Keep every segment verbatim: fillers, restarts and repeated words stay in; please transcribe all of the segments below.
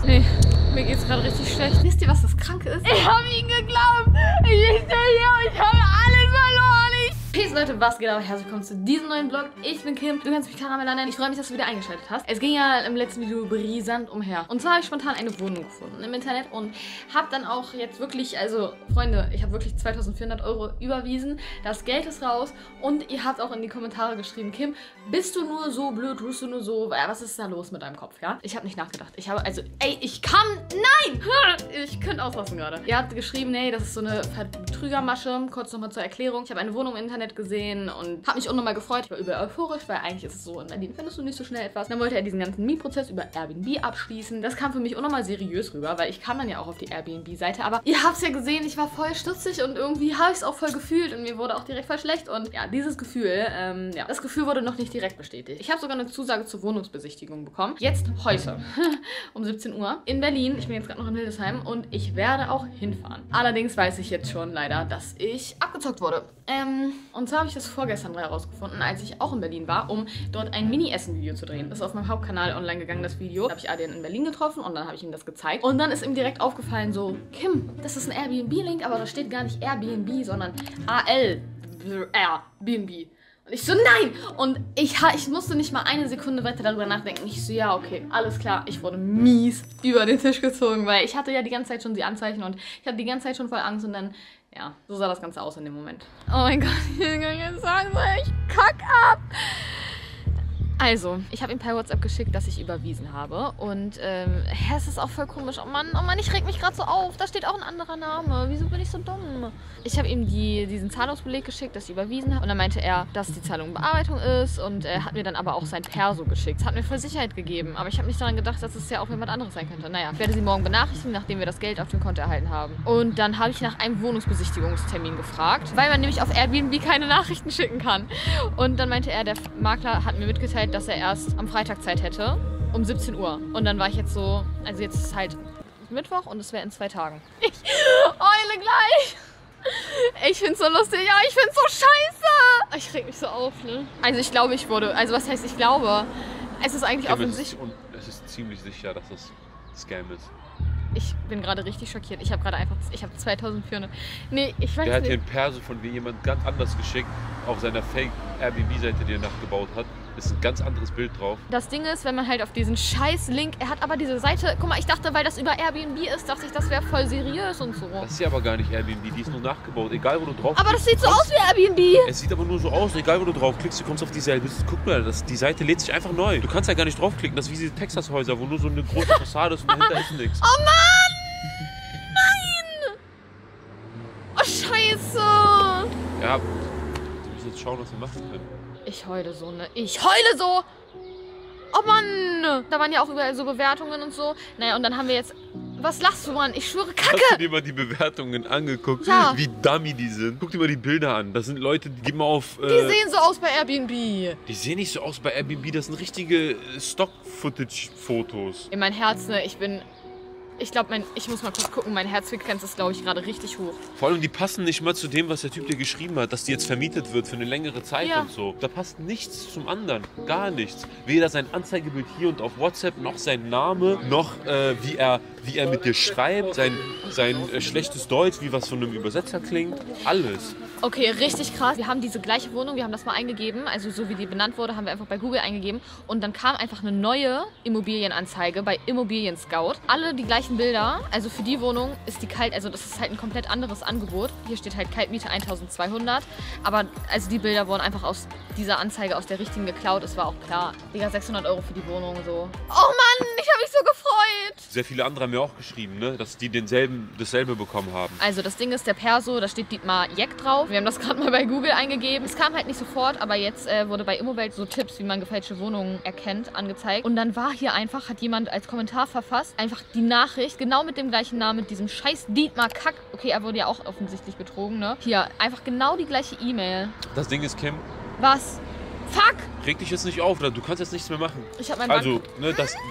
Nee, mir geht's gerade richtig schlecht. Wisst ihr, was das Kranke ist? Ich habe ihn geglaubt. Ich stehe hier und ich habe alles verloren. Ich Peace, Leute, was geht ab? Herzlich willkommen zu diesem neuen Vlog. Ich bin Kim, du kannst mich Karamella nennen. Ich freue mich, dass du wieder eingeschaltet hast. Es ging ja im letzten Video brisant umher. Und zwar habe ich spontan eine Wohnung gefunden im Internet und habe dann auch jetzt wirklich, also Freunde, ich habe wirklich zweitausendvierhundert Euro überwiesen. Das Geld ist raus und ihr habt auch in die Kommentare geschrieben, Kim, bist du nur so blöd, tust du nur so, was ist da los mit deinem Kopf, ja? Ich habe nicht nachgedacht. Ich habe, also, ey, ich kann, nein! Ich könnte auslassen gerade. Ihr habt geschrieben, nee, das ist so eine Betrügermasche. Kurz nochmal zur Erklärung. Ich habe eine Wohnung im Internet gesehen und habe mich unnormal gefreut. Ich war über euphorisch, weil eigentlich ist es so, in Berlin findest du nicht so schnell etwas. Dann wollte er diesen ganzen Mietprozess über Airbnb abschließen. Das kam für mich unnormal seriös rüber, weil ich kam dann ja auch auf die Airbnb-Seite. Aber ihr habt es ja gesehen, ich war voll stutzig und irgendwie habe ich es auch voll gefühlt und mir wurde auch direkt voll schlecht. Und ja, dieses Gefühl, ähm, ja, das Gefühl wurde noch nicht direkt bestätigt. Ich habe sogar eine Zusage zur Wohnungsbesichtigung bekommen. Jetzt heute um siebzehn Uhr in Berlin. Ich bin jetzt gerade noch in Hildesheim und ich werde auch hinfahren. Allerdings weiß ich jetzt schon leider, dass ich abgezockt wurde. Ähm, und zwar habe ich das vorgestern herausgefunden, als ich auch in Berlin war, um dort ein Mini-Essen-Video zu drehen. Das ist auf meinem Hauptkanal online gegangen, das Video. Da habe ich Adrian in Berlin getroffen und dann habe ich ihm das gezeigt. Und dann ist ihm direkt aufgefallen so, Kim, das ist ein Airbnb-Link, aber da steht gar nicht Airbnb, sondern A L B N B. Und ich so, nein! Und ich, ich musste nicht mal eine Sekunde weiter darüber nachdenken. Ich so, ja, okay, alles klar. Ich wurde mies über den Tisch gezogen, weil ich hatte ja die ganze Zeit schon die Anzeichen und ich hatte die ganze Zeit schon voll Angst und dann, ja, so sah das Ganze aus in dem Moment. Oh mein Gott, ich will gar nicht sagen, ich kack ab! Also, ich habe ihm per WhatsApp geschickt, dass ich überwiesen habe. Und ähm, es ist auch voll komisch. Oh Mann, oh Mann, ich reg mich gerade so auf. Da steht auch ein anderer Name. Wieso bin ich so dumm? Ich habe ihm die, diesen Zahlungsbeleg geschickt, dass ich überwiesen habe. Und dann meinte er, dass die Zahlung in Bearbeitung ist. Und er hat mir dann aber auch sein Perso geschickt. Das hat mir voll Sicherheit gegeben. Aber ich habe nicht daran gedacht, dass es ja auch jemand anderes sein könnte. Naja, ich werde sie morgen benachrichtigen, nachdem wir das Geld auf dem Konto erhalten haben. Und dann habe ich nach einem Wohnungsbesichtigungstermin gefragt, weil man nämlich auf Airbnb keine Nachrichten schicken kann. Und dann meinte er, der Makler hat mir mitgeteilt, dass er erst am Freitag Zeit hätte, um siebzehn Uhr. Und dann war ich jetzt so, also jetzt ist halt Mittwoch und es wäre in zwei Tagen. Ich heule gleich. Ich find's so lustig, ja, ich find's so scheiße. Ich reg mich so auf, ne? Also ich glaube, ich wurde, also was heißt ich glaube? Es ist eigentlich offensichtlich. Und es ist ziemlich sicher, dass das Scam ist. Ich bin gerade richtig schockiert. Ich habe gerade einfach, ich habe zweitausendvierhundert. Nee, ich weiß nicht. Der hat dir ein Perso von wie jemand ganz anders geschickt auf seiner Fake-Airbnb-Seite, die er nachgebaut hat. Ist ein ganz anderes Bild drauf. Das Ding ist, wenn man halt auf diesen scheiß Link, er hat aber diese Seite, guck mal, ich dachte, weil das über Airbnb ist, dachte ich, das wäre voll seriös und so. Das ist ja aber gar nicht Airbnb, die ist nur nachgebaut, egal wo du drauf Aber klickst, das sieht so aus wie Airbnb. Es sieht aber nur so aus, egal wo du draufklickst, du kommst auf dieselbe. Guck mal, das, die Seite lädt sich einfach neu. Du kannst ja gar nicht draufklicken, das ist wie diese Texas-Häuser, wo nur so eine große Fassade ist und dahinter ist nichts. Oh Mann! Nein! Oh Scheiße! Ja, du musst jetzt schauen, was wir machen können. Ich heule so, ne? Ich heule so! Oh Mann! Da waren ja auch überall so Bewertungen und so. Naja, und dann haben wir jetzt... Was lachst du, Mann? Ich schwöre, Kacke! Hast du dir mal die Bewertungen angeguckt? Ja. Wie dummy die sind? Guck dir mal die Bilder an. Das sind Leute, die geben auf... Äh, die sehen so aus bei Airbnb. Die sehen nicht so aus bei Airbnb. Das sind richtige Stock-Footage-Fotos. In mein Herz, ne? Ich bin... Ich glaube, mein, ich muss mal kurz gucken, mein Herzfrequenz ist, glaube ich, gerade richtig hoch. Vor allem, die passen nicht mal zu dem, was der Typ dir geschrieben hat, dass die jetzt vermietet wird für eine längere Zeit Ja. und so. Da passt nichts zum anderen, gar nichts. Weder sein Anzeigebild hier und auf WhatsApp, noch sein Name, noch äh, wie, er, wie er mit dir schreibt, sein, sein äh, schlechtes Deutsch, wie was von einem Übersetzer klingt, alles. Okay, richtig krass. Wir haben diese gleiche Wohnung, wir haben das mal eingegeben, also so wie die benannt wurde, haben wir einfach bei Google eingegeben und dann kam einfach eine neue Immobilienanzeige bei Immobilien Scout. Alle die gleichen Bilder, also für die Wohnung ist die kalt, also das ist halt ein komplett anderes Angebot. Hier steht halt Kaltmiete eintausendzweihundert, aber also die Bilder wurden einfach aus dieser Anzeige, aus der richtigen geklaut, es war auch klar. Digga, sechshundert Euro für die Wohnung, so. Oh Mann, ich habe mich so gefreut. Sehr viele andere haben mir auch geschrieben, ne, dass die denselben, dasselbe bekommen haben. Also das Ding ist, der Perso, da steht Dietmar Jeck drauf. Wir haben das gerade mal bei Google eingegeben. Es kam halt nicht sofort, aber jetzt äh, wurde bei Immowelt so Tipps, wie man gefälschte Wohnungen erkennt, angezeigt. Und dann war hier einfach, hat jemand als Kommentar verfasst, einfach die Nachricht, genau mit dem gleichen Namen, mit diesem scheiß Dietmar Kack. Okay, er wurde ja auch offensichtlich betrogen, ne? Hier, einfach genau die gleiche E-Mail. Das Ding ist, Kim... Was? Fuck! Reg dich jetzt nicht auf, du kannst jetzt nichts mehr machen. Ich hab mein Also, ne, das... Du,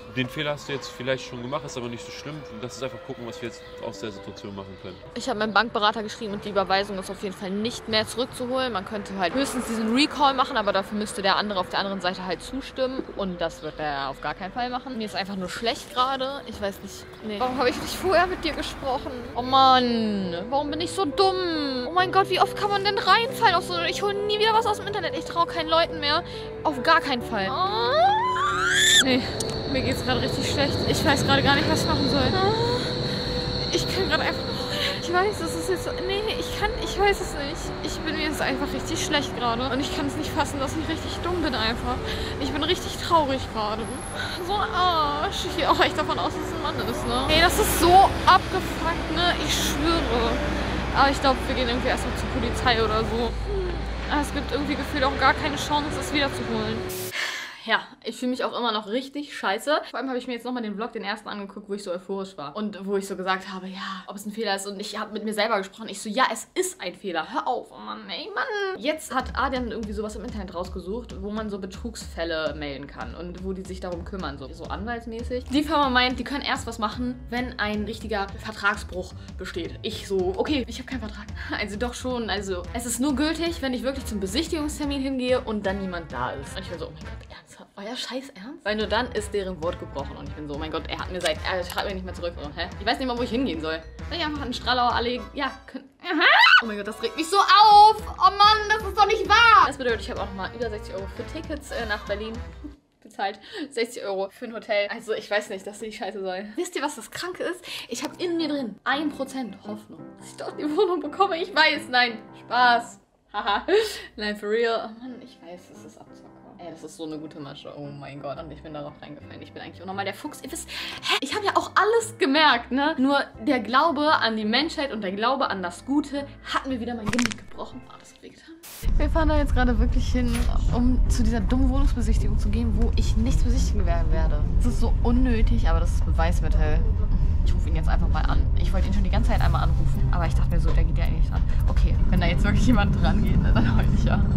den Fehler hast du jetzt vielleicht schon gemacht, ist aber nicht so schlimm. Lass uns einfach gucken, was wir jetzt aus der Situation machen können. Ich habe meinem Bankberater geschrieben und die Überweisung ist auf jeden Fall nicht mehr zurückzuholen. Man könnte halt höchstens diesen Recall machen, aber dafür müsste der andere auf der anderen Seite halt zustimmen. Und das wird er auf gar keinen Fall machen. Mir ist einfach nur schlecht gerade. Ich weiß nicht. Nee. Warum habe ich nicht vorher mit dir gesprochen? Oh Mann, warum bin ich so dumm? Oh mein Gott, wie oft kann man denn reinfallen auf so... Ich hole nie wieder was aus dem Internet. Ich traue keinen Leuten mehr. Auf gar keinen Fall. Oh. Nee, mir geht's gerade richtig schlecht. Ich weiß gerade gar nicht, was ich machen soll. Ich kann gerade einfach... Ich weiß, es ist jetzt so... Nee, ich kann... Ich weiß es nicht. Ich bin mir jetzt einfach richtig schlecht gerade. Und ich kann es nicht fassen, dass ich richtig dumm bin einfach. Ich bin richtig traurig gerade. So ein Arsch. Ich gehe auch echt davon aus, dass es ein Mann ist, ne? Ey, das ist so abgefuckt, ne? Ich schwöre. Aber ich glaube, wir gehen irgendwie erstmal zur Polizei oder so. Hm. Es gibt irgendwie gefühlt auch gar keine Chance, es wiederzuholen. Ja, ich fühle mich auch immer noch richtig scheiße. Vor allem habe ich mir jetzt nochmal den Vlog, den ersten, angeguckt, wo ich so euphorisch war. Und wo ich so gesagt habe, ja, ob es ein Fehler ist. Und ich habe mit mir selber gesprochen. Ich so, ja, es ist ein Fehler. Hör auf. Oh Mann, ey, Mann. Jetzt hat Adrian irgendwie sowas im Internet rausgesucht, wo man so Betrugsfälle melden kann. Und wo die sich darum kümmern, so, so anwaltsmäßig. Die Firma meint, die können erst was machen, wenn ein richtiger Vertragsbruch besteht. Ich so, okay, ich habe keinen Vertrag. Also doch schon. Also es ist nur gültig, wenn ich wirklich zum Besichtigungstermin hingehe und dann niemand da ist. Und ich bin so, oh mein Gott, ernsthaft? Euer Scheiß Ernst? Weil nur dann ist deren Wort gebrochen und ich bin so, oh mein Gott, er hat mir seit, er schreibt mir nicht mehr zurück. So, hä? Ich weiß nicht mal, wo ich hingehen soll. Soll ich einfach an den Stralauer Allee, ja, können, aha. Oh mein Gott, das regt mich so auf. Oh Mann, das ist doch nicht wahr. Das bedeutet, ich habe auch nochmal über sechzig Euro für Tickets äh, nach Berlin bezahlt. sechzig Euro für ein Hotel. Also ich weiß nicht, dass die Scheiße soll. Wisst ihr, was das Kranke ist? Ich habe in mir drin ein Prozent Hoffnung, dass ich doch die Wohnung bekomme. Ich weiß, nein, Spaß. Haha. Nein, for real. Oh Mann, ich weiß, es ist Abzocker. Ey, das ist so eine gute Masche. Oh mein Gott. Und ich bin darauf reingefallen. Ich bin eigentlich auch nochmal der Fuchs. Ihr wisst, hä? Ich habe ja auch alles gemerkt, ne? Nur der Glaube an die Menschheit und der Glaube an das Gute hat mir wieder mein Genick gebrochen. Oh, das hat wehgetan. Wir fahren da jetzt gerade wirklich hin, um zu dieser dummen Wohnungsbesichtigung zu gehen, wo ich nichts besichtigen werden werde. Das ist so unnötig, aber das ist Beweismittel. Ich rufe ihn jetzt einfach mal an. Ich wollte ihn schon die ganze Zeit einmal anrufen, aber ich dachte mir so, der geht ja eigentlich nicht an. Okay, wenn da jetzt wirklich jemand dran geht, dann heul ich ja.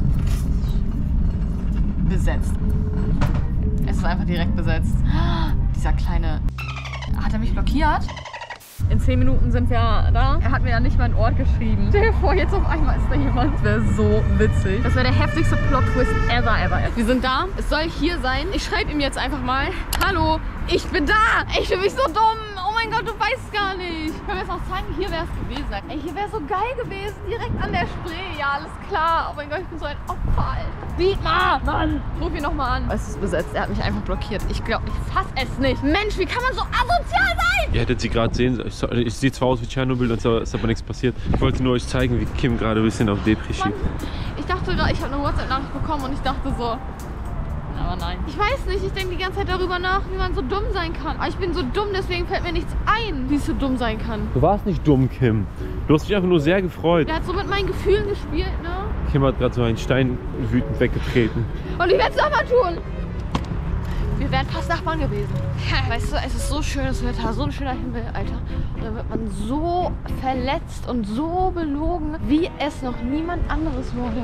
Besetzt. Es ist einfach direkt besetzt. Dieser kleine... Hat er mich blockiert? In zehn Minuten sind wir da. Er hat mir ja nicht mal einen Ort geschrieben. Stell dir vor, jetzt auf einmal ist da jemand. Das wäre so witzig. Das wäre der heftigste Plot-Twist ever, ever, ever. Wir sind da. Es soll hier sein. Ich schreibe ihm jetzt einfach mal. Hallo, ich bin da. Ich fühle mich so dumm. Oh mein Gott, du weißt gar nicht. Können wir jetzt noch zeigen? Hier wäre es gewesen. Ey, hier wäre so geil gewesen. Direkt an der Spree. Ja, alles klar. Oh mein Gott, ich bin so ein Opfer, Alter. Dietmar! Mann! Ruf ihn nochmal an. Es ist besetzt. Er hat mich einfach blockiert. Ich glaube, ich fass es nicht. Mensch, wie kann man so asozial sein? Ihr hättet sie gerade sehen. Ich, ich sehe zwar aus wie Tschernobyl, und ist aber nichts passiert. Ich wollte nur euch zeigen, wie Kim gerade ein bisschen auf Depri schiebt. Ich dachte gerade, ich habe eine WhatsApp-Nachricht bekommen und ich dachte so... Aber nein. Ich weiß nicht, ich denke die ganze Zeit darüber nach, wie man so dumm sein kann. Aber ich bin so dumm, deswegen fällt mir nichts ein, wie es so dumm sein kann. Du warst nicht dumm, Kim. Du hast dich einfach nur sehr gefreut. Der hat so mit meinen Gefühlen gespielt, ne? Kim hat gerade so einen Stein wütend weggetreten. Und ich werde es nochmal tun. Wir wären fast Nachbarn gewesen. Weißt du, es ist so schönes Wetter, so ein schöner Himmel, Alter. Und dann wird man so verletzt und so belogen, wie es noch niemand anderes wurde.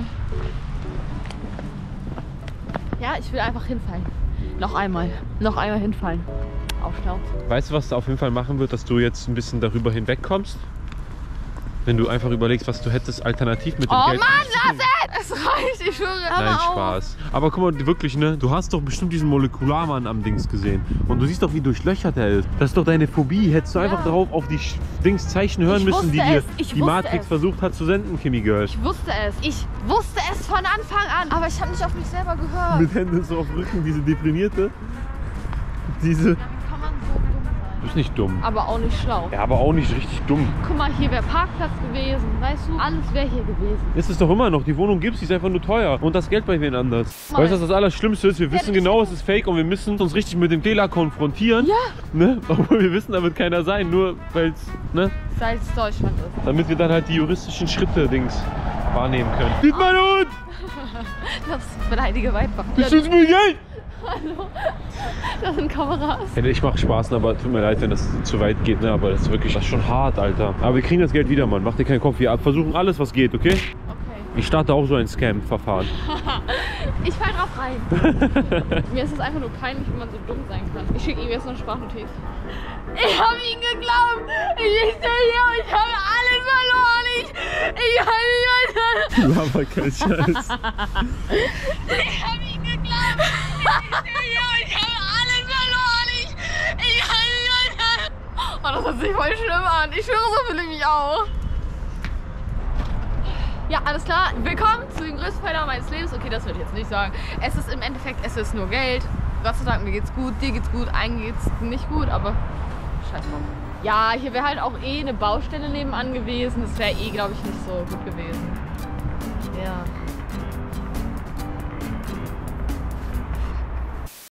Ja, ich will einfach hinfallen. Noch einmal. Noch einmal hinfallen. Aufschnauzen. Weißt du, was du auf jeden Fall machen wird, dass du jetzt ein bisschen darüber hinwegkommst? Wenn du einfach überlegst, was du hättest alternativ mit dem oh Geld... Oh Mann, lass es! Es reicht, ich schwöre. Nein, Spaß. Aber guck mal, wirklich, ne? Du hast doch bestimmt diesen Molekularmann am Dings gesehen. Und du siehst doch, wie durchlöchert er ist. Das ist doch deine Phobie. Hättest du ja. einfach darauf auf die Dings Zeichen hören ich müssen, die dir die Matrix es. versucht hat zu senden, Kimi Girl. Ich wusste es. Ich wusste es von Anfang an. Aber ich habe nicht auf mich selber gehört. Mit Händen so auf Rücken, diese deprimierte. Diese... Du bist nicht dumm. Aber auch nicht schlau. Ja, aber auch nicht richtig dumm. Guck mal, hier wäre Parkplatz gewesen, weißt du? Alles wäre hier gewesen. Ist es doch immer noch. Die Wohnung gibt es, die ist einfach nur teuer. Und das Geld bei wen anders. Mal. Weißt du, was das Allerschlimmste ist? Wir wissen genau, es ist fake und wir müssen uns richtig mit dem Fehler konfrontieren. Ja. Ne? Obwohl wir wissen, da wird keiner sein. Nur weil es, ne? Seit es Deutschland ist. Damit wir dann halt die juristischen Schritte, Dings, wahrnehmen können. Sieht man Hund! Das ist beleidige Weibach. Ich schütze mir Geld! Hallo, das sind Kameras. Ich mache Spaß, aber tut mir leid, wenn das zu weit geht, ne? Aber das ist wirklich, das ist schon hart, Alter. Aber wir kriegen das Geld wieder, Mann. Mach dir keinen Kopf. Wir versuchen alles, was geht, okay? Okay. Ich starte auch so ein Scam-Verfahren. Ich fall drauf rein. Mir ist es einfach nur peinlich, wie man so dumm sein kann. Ich schicke ihm jetzt noch eine Sprachnotiz. Ich habe ihn geglaubt. Ich stehe hier und ich habe alles verloren. Ich, ich kann nicht weiter. Aber kein Scheiß. Ich habe ihn geglaubt. Ich stehe hier und ich habe alles verloren. Ich, ich kann nicht weiter. Oh, das hört sich voll schlimm an. Ich schwöre, so fühle ich mich auch. Ja, alles klar. Willkommen zu dem größten Fehler meines Lebens. Okay, das würde ich jetzt nicht sagen. Es ist im Endeffekt, es ist nur Geld. Gott sei Dank, mir geht's gut, dir geht's gut, einem geht's nicht gut, aber scheiß drauf. Ja, hier wäre halt auch eh eine Baustelle nebenan gewesen. Das wäre eh, glaube ich, nicht so gut gewesen. Ja.